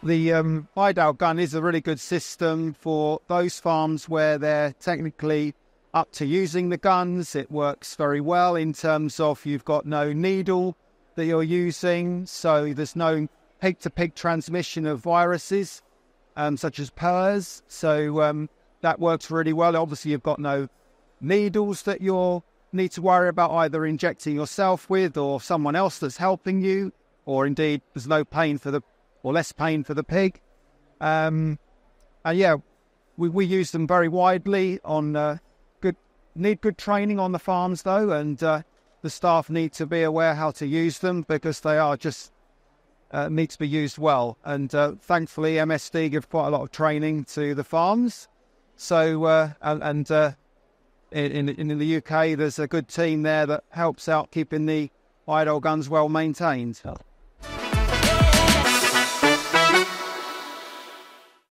The IDAL gun is a really good system for those farms where they're technically up to using the guns. It works very well in terms of you've got no needle that you're using, so there's no pig-to-pig transmission of viruses, such as PRRS. So that works really well. Obviously, you've got no needles that you'll need to worry about either injecting yourself with or someone else that's helping you, or indeed there's no pain for the, or less pain for the pig. And yeah, we use them very widely on need good training on the farms though, and the staff need to be aware how to use them because they are just need to be used well. And thankfully MSD give quite a lot of training to the farms. So in the UK there's a good team there that helps out keeping the IDAL guns well maintained.